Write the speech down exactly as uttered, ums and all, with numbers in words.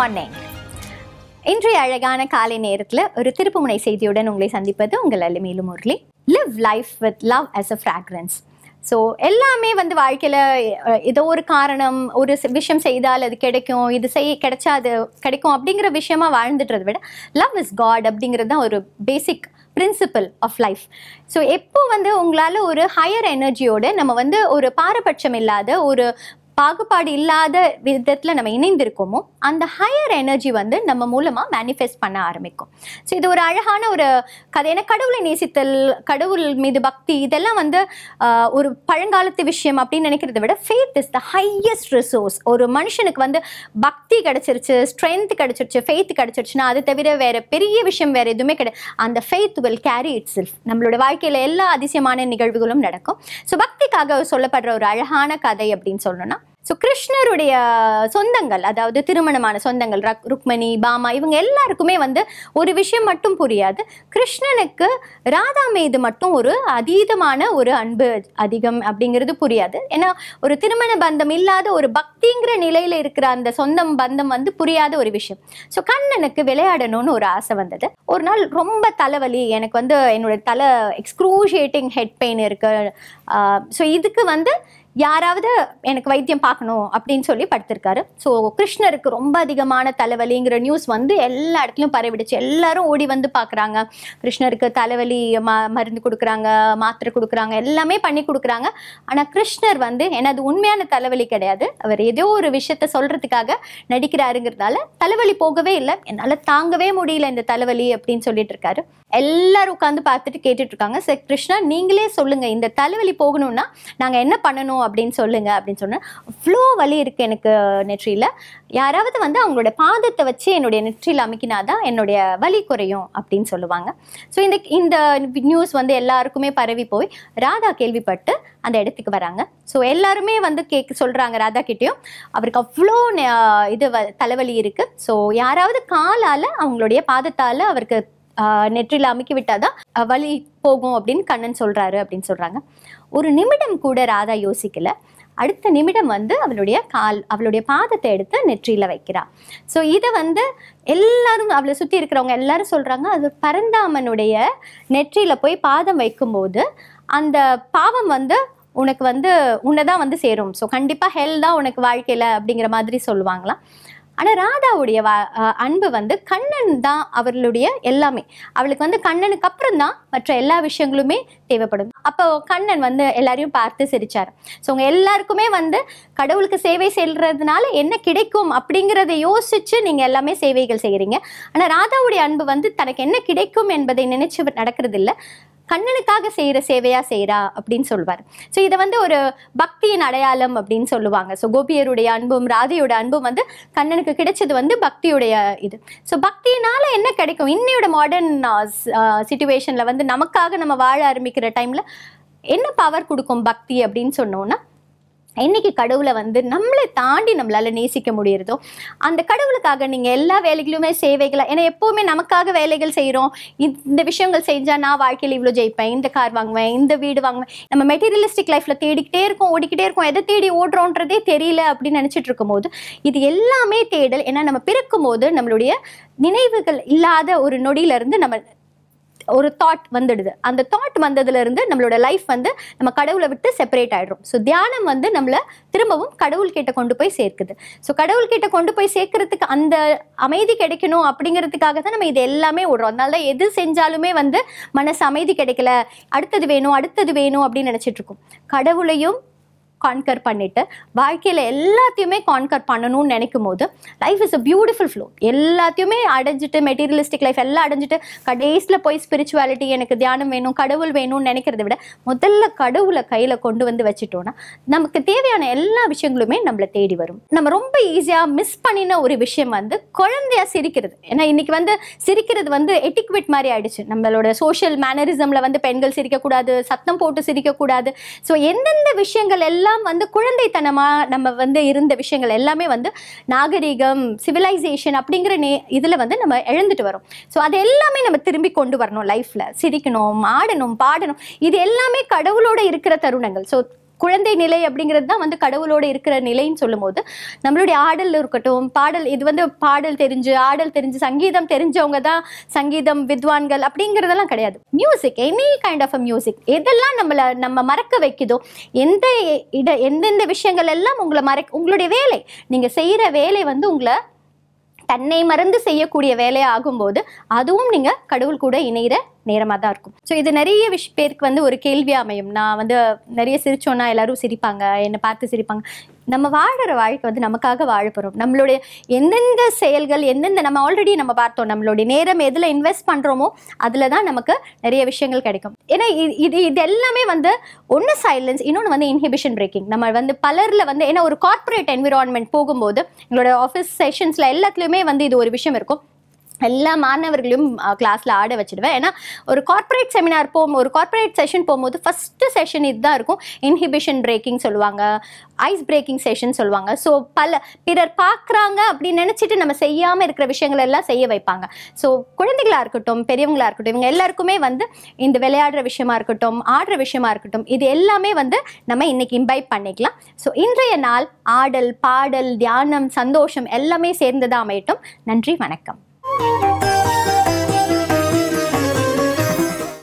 Morning. இன்றைய அழகான காலை நேரத்தில் ஒரு திருப்புமுனை செய்தியுடன் உங்களை சந்திப்பது உங்கள் Alamelu Murali. Live life with love as a fragrance. So எல்லாமே வந்து வாழ்க்கையில் ஏதோ ஒரு காரணம், ஒரு விஷயம் செய்தால் அது கிடைக்கும், இது செய் கிடைச்சா அது கிடைக்கும் அப்படிங்கிற விஷயமா வாழ்ந்துட்டுறதை விட லவ் இஸ் காட் அப்படிங்கிறது தான் ஒரு basic principle of life. So எப்போ வந்து உங்களால் ஒரு ஹையர் எனர்ஜியோடு நம்ம வந்து ஒரு பாரபட்சம் இல்லாத, ஒரு பாகுபாடு இல்லாத விதத்தில் நம்ம இணைந்திருக்கோமோ அந்த ஹையர் எனர்ஜி வந்து நம்ம மூலமாக மேனிஃபெஸ்ட் பண்ண ஆரம்பிக்கும். ஸோ இது ஒரு அழகான ஒரு கதை. ஏன்னா கடவுளை நேசித்தல், கடவுள் மீது பக்தி, இதெல்லாம் வந்து ஒரு பழங்காலத்து விஷயம் அப்படின்னு நினைக்கிறத விட faith is the highest resource. ஒரு மனுஷனுக்கு வந்து பக்தி கிடைச்சிருச்சு, ஸ்ட்ரென்த் கிடைச்சிருச்சு, ஃபெய்த் கிடைச்சிருச்சுன்னா அது தவிர வேற பெரிய விஷயம் வேற எதுவுமே கிடையாது. அந்த faith will carry itself. நம்மளோட வாழ்க்கையில் எல்லா அதிசயமான நிகழ்வுகளும் நடக்கும். ஸோ பக்திக்காக சொல்லப்படுற ஒரு அழகான கதை அப்படின்னு சொல்லணும்னா, ஸோ கிருஷ்ணருடைய சொந்தங்கள், அதாவது திருமணமான சொந்தங்கள் ருக்மணி, பாமா, இவங்க எல்லாருக்குமே வந்து ஒரு விஷயம் மட்டும் புரியாது. கிருஷ்ணனுக்கு ராதா மீது மட்டும் ஒரு அதீதமான ஒரு அன்பு அதிகம் அப்படிங்கிறது புரியாது. ஏன்னா ஒரு திருமண பந்தம் இல்லாத ஒரு பக்திங்கிற நிலையில இருக்கிற அந்த சொந்தம் பந்தம் வந்து புரியாத ஒரு விஷயம். ஸோ கண்ணனுக்கு விளையாடணும்னு ஒரு ஆசை வந்தது. ஒரு நாள் ரொம்ப தலைவலி, எனக்கு வந்து என்னோட தலை எக்ஸ்க்ரூஷியேட்டிங் ஹெட் பெயின் இருக்கு, ஸோ இதுக்கு வந்து யாராவது எனக்கு வைத்தியம் பார்க்கணும் அப்படின்னு சொல்லி படுத்திருக்காரு. ஸோ கிருஷ்ணருக்கு ரொம்ப அதிகமான தலைவலிங்கிற நியூஸ் வந்து எல்லா இடத்துலையும் பரவிடுச்சு. எல்லாரும் ஓடி வந்து பார்க்குறாங்க. கிருஷ்ணருக்கு தலைவலி ம மருந்து கொடுக்குறாங்க, மாத்திரை கொடுக்குறாங்க, எல்லாமே பண்ணி கொடுக்குறாங்க. ஆனால் கிருஷ்ணர் வந்து எனது உண்மையான தலைவலி கிடையாது, அவர் ஏதோ ஒரு விஷயத்த சொல்றதுக்காக நடிக்கிறாருங்கிறதால தலைவலி போகவே இல்லை. என்னால் தாங்கவே முடியல இந்த தலைவலி அப்படின்னு சொல்லிட்டு இருக்காரு. எல்லாரும் உட்காந்து பார்த்துட்டு கேட்டுட்டு இருக்காங்க. சரி கிருஷ்ணா, நீங்களே சொல்லுங்க, இந்த தலைவலி போகணும்னா நாங்கள் என்ன பண்ணணும் அப்படின்னு சொல்லுங்க அப்படின்னு சொன்னேன். அவ்வளோ வலி இருக்கு எனக்கு நெற்றியில, யாராவது வந்து அவங்களோட பாதத்தை வச்சு என்னுடைய நெற்றியில் அமைக்கினாதான் என்னுடைய வலி குறையும் அப்படின்னு சொல்லுவாங்க. ஸோ இந்த இந்த நியூஸ் வந்து எல்லாருக்குமே பரவி போய் ராதா கேள்விப்பட்டு அந்த இடத்துக்கு வராங்க. ஸோ எல்லாருமே வந்து கேட்க சொல்றாங்க ராதா கிட்டேயும், அவருக்கு அவ்வளோ இது தலைவலி இருக்கு, ஸோ யாராவது காலால அவங்களுடைய பாதத்தால அவருக்கு நெற்றியில் அமுக்கி விட்டாதான் வலி போகும் அப்படின்னு கண்ணன் சொல்றாரு அப்படின்னு சொல்றாங்க. ஒரு நிமிடம் கூட ராதா யோசிக்கல. அடுத்த நிமிடம் வந்து அவளுடைய கால் அவளுடைய பாதத்தை எடுத்து நெற்றியில வைக்கிறா. ஸோ இதை வந்து எல்லாரும் அவளை சுற்றி இருக்கிறவங்க எல்லாரும் சொல்றாங்க, அது பரந்தாமனுடைய நெற்றியில போய் பாதம் வைக்கும்போது அந்த பாவம் வந்து உனக்கு வந்து உன்னைதான் வந்து சேரும், ஸோ கண்டிப்பா ஹெல் தான் உனக்கு வாழ்க்கையில அப்படிங்கிற மாதிரி சொல்லுவாங்களாம். ஆனால் ராதாவுடைய அன்பு வந்து கண்ணன் தான் அவர்களுடைய எல்லாமே. அவளுக்கு வந்து கண்ணனுக்கு அப்புறம் தான் மற்ற எல்லா விஷயங்களுமே தேவைப்படும். அப்போ கண்ணன் வந்து எல்லாரையும் பார்த்து சிரிச்சார். ஸோ உங்க எல்லாருக்குமே வந்து கடவுளுக்கு சேவை செய்யறதுனால என்ன கிடைக்கும் அப்படிங்கிறத யோசிச்சு நீங்க எல்லாமே சேவைகள் செய்யறீங்க. ஆனால் ராதாவுடைய அன்பு வந்து தனக்கு என்ன கிடைக்கும் என்பதை நினைச்சு நடக்கிறது இல்லை, கண்ணனுக்காக செய்கிற சேவையா செய்கிறா அப்படின்னு சொல்லுவார். ஸோ இதை வந்து ஒரு பக்தியின் அடையாளம் அப்படின்னு சொல்லுவாங்க. ஸோ கோபியருடைய அன்பும் ராதையோட அன்பும் வந்து கண்ணனுக்கு கிடைச்சது வந்து பக்தியுடைய இது. ஸோ பக்தியினால என்ன கிடைக்கும்? இன்னையோட மாடர்ன் சிச்சுவேஷன்ல வந்து நமக்காக நம்ம வாழ ஆரம்பிக்கிற டைம்ல என்ன பவர் கொடுக்கும் பக்தி அப்படின்னு சொன்னோம்னா, என்னைக்கு கடவுளை வந்து நம்மளை தாண்டி நம்மளால நேசிக்க முடியறதோ அந்த கடவுளுக்காக நீங்க எல்லா வேலைகளுமே சேவைகளா, ஏன்னா எப்பவுமே நமக்காக வேலைகள் செய்யறோம். இந்த விஷயங்கள் செஞ்சா நான் வாழ்க்கையில் இவ்வளவு ஜெயிப்பேன், இந்த கார் வாங்குவேன், இந்த வீடு வாங்குவேன், நம்ம மெட்டீரியலிஸ்டிக் லைஃப்ல தேடிக்கிட்டே இருக்கோம், ஓடிக்கிட்டே இருக்கோம், எதை தேடி ஓடுறோன்றதே தெரியல அப்படின்னு நினைச்சிட்டு இருக்கும் போது இது எல்லாமே தேடல். ஏன்னா நம்ம பிறக்கும் போது நம்மளுடைய நினைவுகள் இல்லாத ஒரு நொடியில இருந்து நம்ம ஒரு தாட் வந்துடுது. அந்த தாட் வந்ததுல இருந்து நம்மளோட லைஃப் வந்து நம்ம கடவுளை விட்டு செப்பரேட் ஆயிடும். ஸோ தியானம் வந்து நம்மள திரும்பவும் கடவுள் கிட்ட கொண்டு போய் சேர்க்குது. ஸோ கடவுள் கிட்ட கொண்டு போய் சேர்க்கறதுக்கு அந்த அமைதி கிடைக்கணும் அப்படிங்கிறதுக்காக தான் நம்ம இது எல்லாமே ஓடுறோம். அதனால தான் எது செஞ்சாலுமே வந்து மனசு அமைதி கிடைக்கல, அடுத்தது வேணும் அடுத்தது வேணும் அப்படின்னு நினைச்சிட்டு இருக்கோம். கடவுளையும் கான்கர் பண்ணிட்டு வாழ்க்கையில எல்லாத்தையுமே கான்கர் பண்ணணும்னு நினைக்கும் போது life is a beautiful flow. எல்லாத்தையுமே அடைஞ்சிட்டு மெட்டீரியலிஸ்டிக் லைஃப் எல்லாம் அடைஞ்சிட்டு கடைசியில் போய் ஸ்பிரிச்சுவாலிட்டி, எனக்கு தியானம் வேணும், கடவுள் வேணும்னு நினைக்கிறத விட முதல்ல கடவுளை கையில கொண்டு வந்து வச்சுட்டோம்னா நமக்கு தேவையான எல்லா விஷயங்களுமே நம்மளை தேடி வரும். நம்ம ரொம்ப ஈஸியா மிஸ் பண்ணின ஒரு விஷயம் வந்து குழந்தையா சிரிக்கிறது. ஏன்னா இன்னைக்கு வந்து சிரிக்கிறது வந்து எட்டிக்விட் மாதிரி ஆயிடுச்சு. நம்மளோட சோஷியல் மேனரிசம்ல வந்து பெண்கள் சிரிக்கக்கூடாது, சத்தம் போட்டு சிரிக்கக்கூடாது. ஸோ எந்தெந்த விஷயங்கள் எல்லாம் வந்து குழந்தைத்தனமா நம்ம வந்து இருந்த விஷயங்கள் எல்லாமே வந்து நாகரிகம், சிவிலைசேஷன் அப்படிங்கிற நே இதுல வந்து நம்ம இழந்துட்டு வரோம். ஸோ அது எல்லாமே நம்ம திரும்பி கொண்டு வரணும் லைஃப்ல. சிரிக்கணும், ஆடணும், பாடணும், இது எல்லாமே கடவுளோட இருக்கிற தருணங்கள். ஸோ குழந்தை நிலை அப்படிங்கிறது தான் வந்து கடவுளோட இருக்கிற நிலைன்னு சொல்லும் போது நம்மளுடைய ஆடல் இருக்கட்டும், பாடல், இது வந்து பாடல் தெரிஞ்சு ஆடல் தெரிஞ்சு சங்கீதம் தெரிஞ்சவங்க தான் சங்கீதம் வித்வான்கள் அப்படிங்கிறதெல்லாம் கிடையாது. Music, any kind of a music, எதெல்லாம் நம்மளை நம்ம மறக்க வைக்குதோ, எந்த இட எந்தெந்த விஷயங்கள் எல்லாம் உங்களை மறக்க, உங்களுடைய வேலை, நீங்க செய்யற வேலை வந்து உங்களை தன்னை மறந்து செய்யக்கூடிய வேலையா ஆகும்போது அதுவும் நீங்க கடவுள் கூட இணைகிற நேரமாக தான் இருக்கும். ஸோ இது நிறைய விஷ பேருக்கு வந்து ஒரு கேள்வியாக அமையும். நான் வந்து நிறைய சிரிச்சோன்னா எல்லாரும் சிரிப்பாங்க, என்னை பார்த்து சிரிப்பாங்க. நம்ம வாழ்கிற வாழ்க்கை வந்து நமக்காக வாழ போகிறோம். நம்மளுடைய எந்தெந்த செயல்கள், எந்தெந்த நம்ம ஆல்ரெடி நம்ம பார்த்தோம், நம்மளுடைய நேரம் எதில் இன்வெஸ்ட் பண்ணுறோமோ அதில் தான் நமக்கு நிறைய விஷயங்கள் கிடைக்கும். ஏன்னா இது இது எல்லாமே வந்து ஒன்று சைலன்ஸ், இன்னொன்று வந்து இன்ஹிபிஷன் பிரேக்கிங். நம்ம வந்து பலரில் வந்து ஏன்னா ஒரு கார்ப்பரேட் என்விரான்மெண்ட் போகும்போது எங்களோட ஆஃபீஸ் செஷன்ஸில் எல்லாத்துலேயுமே வந்து இது ஒரு விஷயம் இருக்கும். எல்லா மாணவர்களையும் கிளாஸில் ஆட வச்சுடுவேன். ஏன்னா ஒரு கார்ப்பரேட் செமினார் போகும், ஒரு கார்ப்பரேட் செஷன் போகும்போது ஃபஸ்ட்டு செஷன் இதுதான் இருக்கும். இன்ஹிபிஷன் பிரேக்கிங் சொல்லுவாங்க, ஐஸ் பிரேக்கிங் செஷன் சொல்லுவாங்க. ஸோ பல பிறர் பார்க்குறாங்க அப்படின்னு நினச்சிட்டு நம்ம செய்யாமல் இருக்கிற விஷயங்கள் எல்லாம் செய்ய வைப்பாங்க. ஸோ குழந்தைகளாக இருக்கட்டும், பெரியவங்களாக இருக்கட்டும், இவங்க எல்லாருக்குமே வந்து இந்த விளையாடுற விஷயமா இருக்கட்டும், ஆடுற விஷயமா இருக்கட்டும், இது எல்லாமே வந்து நம்ம இன்னைக்கு இம்பைப் பண்ணிக்கலாம். ஸோ இன்றைய நாள் ஆடல், பாடல், தியானம், சந்தோஷம் எல்லாமே சேர்ந்ததாக அமையட்டும். நன்றி, வணக்கம்.